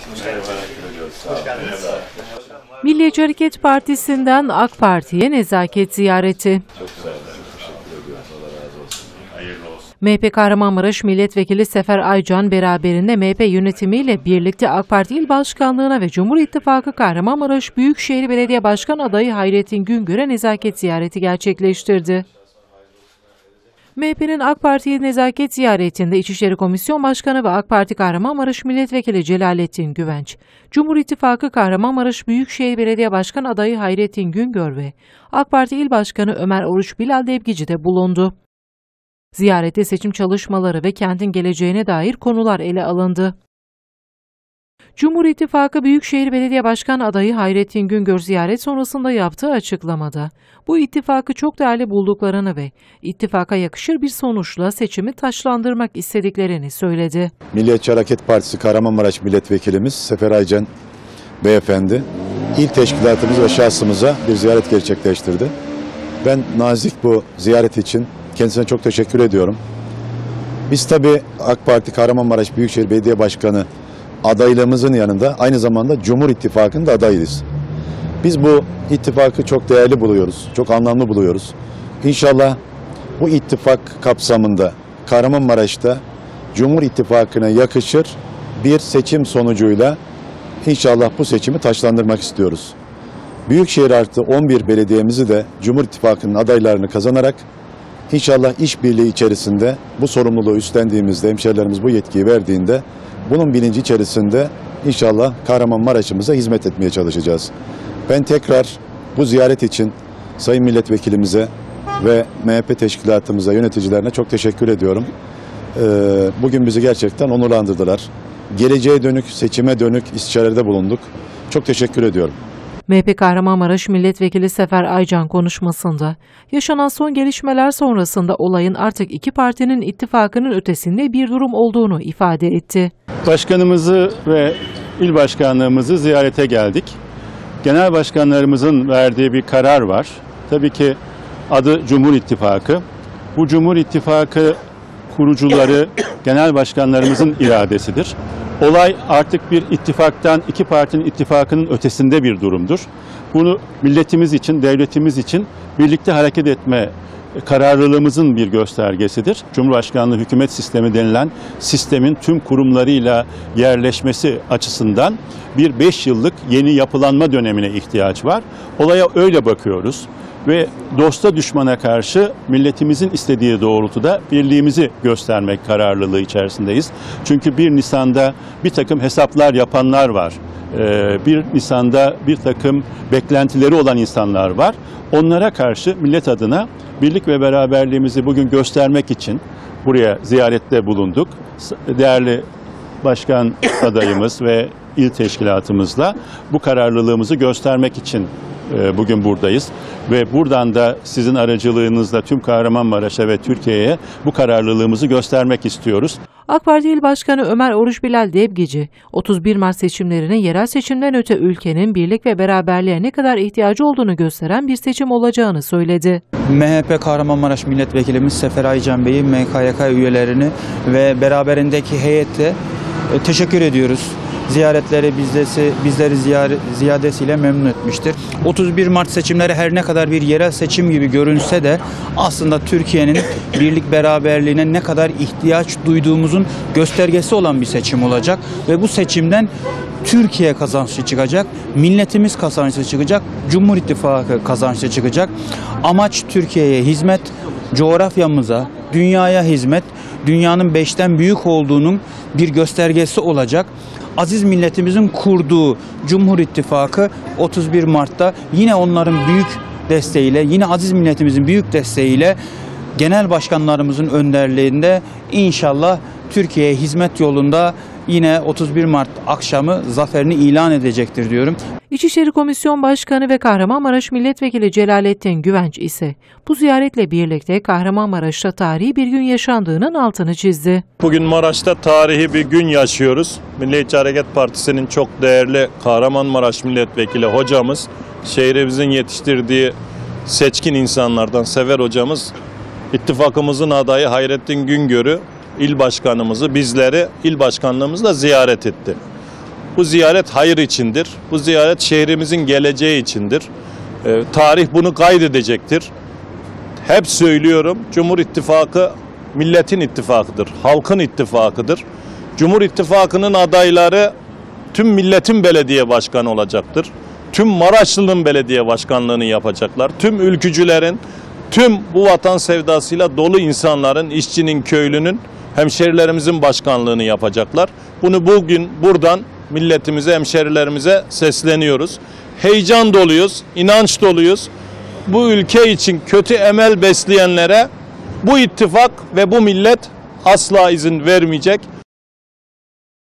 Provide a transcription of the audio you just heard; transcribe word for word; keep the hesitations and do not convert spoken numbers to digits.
Milliyetçi Hareket Partisi'nden AK Parti'ye nezaket ziyareti. M H P Kahramanmaraş Milletvekili Sefer Aycan beraberinde M H P yönetimiyle birlikte AK Parti İl Başkanlığı'na ve Cumhur İttifakı Kahramanmaraş Büyükşehir Belediye Başkan adayı Hayrettin Güngör'e nezaket ziyareti gerçekleştirdi. M H P'nin AK Parti'ye nezaket ziyaretinde İçişleri Komisyon Başkanı ve AK Parti Kahramanmaraş Milletvekili Celalettin Güvenç, Cumhur İttifakı Kahramanmaraş Büyükşehir Belediye Başkan adayı Hayrettin Güngör ve AK Parti İl Başkanı Ömer Oruç Bilal Debgici de bulundu. Ziyarette seçim çalışmaları ve kentin geleceğine dair konular ele alındı. Cumhur İttifakı Büyükşehir Belediye Başkan adayı Hayrettin Güngör ziyaret sonrasında yaptığı açıklamada bu ittifakı çok değerli bulduklarını ve ittifaka yakışır bir sonuçla seçimi taçlandırmak istediklerini söyledi. Milliyetçi Hareket Partisi Kahramanmaraş Milletvekilimiz Sefer Aycan Beyefendi il teşkilatımız ve şahsımıza bir ziyaret gerçekleştirdi. Ben nazik bu ziyaret için kendisine çok teşekkür ediyorum. Biz tabii AK Parti Kahramanmaraş Büyükşehir Belediye Başkanı adaylığımızın yanında aynı zamanda Cumhur İttifakı'nın da adayıyız. Biz bu ittifakı çok değerli buluyoruz, çok anlamlı buluyoruz. İnşallah bu ittifak kapsamında Kahramanmaraş'ta Cumhur İttifakı'na yakışır bir seçim sonucuyla inşallah bu seçimi taçlandırmak istiyoruz. Büyükşehir artı on bir belediyemizi de Cumhur İttifakı'nın adaylarını kazanarak İnşallah işbirliği içerisinde bu sorumluluğu üstlendiğimizde, hemşehrilerimiz bu yetkiyi verdiğinde bunun bilinci içerisinde inşallah Kahramanmaraş'ımıza hizmet etmeye çalışacağız. Ben tekrar bu ziyaret için Sayın Milletvekilimize ve M H P teşkilatımıza, yöneticilerine çok teşekkür ediyorum. Bugün bizi gerçekten onurlandırdılar. Geleceğe dönük, seçime dönük istişarelerde bulunduk. Çok teşekkür ediyorum. M H P Kahramanmaraş Milletvekili Sefer Aycan konuşmasında, yaşanan son gelişmeler sonrasında olayın artık iki partinin ittifakının ötesinde bir durum olduğunu ifade etti. Başkanımızı ve il başkanlığımızı ziyarete geldik. Genel başkanlarımızın verdiği bir karar var. Tabii ki adı Cumhur İttifakı. Bu Cumhur İttifakı kurucuları genel başkanlarımızın iradesidir. Olay artık bir ittifaktan, iki partinin ittifakının ötesinde bir durumdur. Bunu milletimiz için, devletimiz için birlikte hareket etme kararlılığımızın bir göstergesidir. Cumhurbaşkanlığı hükümet sistemi denilen sistemin tüm kurumlarıyla yerleşmesi açısından bir beş yıllık yeni yapılanma dönemine ihtiyaç var. Olaya öyle bakıyoruz. Ve dosta düşmana karşı milletimizin istediği doğrultuda birliğimizi göstermek kararlılığı içerisindeyiz. Çünkü bir Nisan'da bir takım hesaplar yapanlar var. bir Nisan'da bir takım beklentileri olan insanlar var. Onlara karşı millet adına birlik ve beraberliğimizi bugün göstermek için buraya ziyarette bulunduk. Değerli başkan adayımız ve il teşkilatımızla bu kararlılığımızı göstermek için bugün buradayız ve buradan da sizin aracılığınızla tüm Kahramanmaraş'a ve Türkiye'ye bu kararlılığımızı göstermek istiyoruz. AK Parti İl Başkanı Ömer Oruç Bilal Debgici, otuz bir Mart seçimlerinin yerel seçimden öte ülkenin birlik ve beraberliğe ne kadar ihtiyacı olduğunu gösteren bir seçim olacağını söyledi. M H P Kahramanmaraş Milletvekilimiz Sefer Aycan Bey'i, M K Y K üyelerini ve beraberindeki heyete teşekkür ediyoruz. Ziyaretleri bizdesi, bizleri ziyaret, ziyadesiyle memnun etmiştir. otuz bir Mart seçimleri her ne kadar bir yerel seçim gibi görünse de aslında Türkiye'nin birlik beraberliğine ne kadar ihtiyaç duyduğumuzun göstergesi olan bir seçim olacak. Ve bu seçimden Türkiye kazançlı çıkacak, milletimiz kazançlı çıkacak, Cumhur İttifakı kazançlı çıkacak. Amaç Türkiye'ye hizmet, coğrafyamıza, dünyaya hizmet, dünyanın beşten büyük olduğunun bir göstergesi olacak. Aziz milletimizin kurduğu Cumhur İttifakı otuz bir Mart'ta yine onların büyük desteğiyle, yine aziz milletimizin büyük desteğiyle genel başkanlarımızın önderliğinde inşallah Türkiye'ye hizmet yolunda yine otuz bir Mart akşamı zaferini ilan edecektir diyorum. İçişleri Komisyon Başkanı ve Kahramanmaraş Milletvekili Celalettin Güvenç ise bu ziyaretle birlikte Kahramanmaraş'ta tarihi bir gün yaşandığının altını çizdi. Bugün Maraş'ta tarihi bir gün yaşıyoruz. Milliyetçi Hareket Partisi'nin çok değerli Kahramanmaraş Milletvekili hocamız, şehrimizin yetiştirdiği seçkin insanlardan Sefer hocamız, ittifakımızın adayı Hayrettin Güngör'ü, il başkanımızı, bizleri il başkanlığımızla ziyaret etti. Bu ziyaret hayır içindir. Bu ziyaret şehrimizin geleceği içindir. E, tarih bunu kaydedecektir. Hep söylüyorum, Cumhur İttifakı milletin ittifakıdır, halkın ittifakıdır. Cumhur İttifakı'nın adayları tüm milletin belediye başkanı olacaktır. Tüm Maraşlı'nın belediye başkanlığını yapacaklar. Tüm ülkücülerin, tüm bu vatan sevdasıyla dolu insanların, işçinin, köylünün, hemşerilerimizin başkanlığını yapacaklar. Bunu bugün buradan milletimize, hemşerilerimize sesleniyoruz. Heyecan doluyuz, inanç doluyuz. Bu ülke için kötü emel besleyenlere bu ittifak ve bu millet asla izin vermeyecek.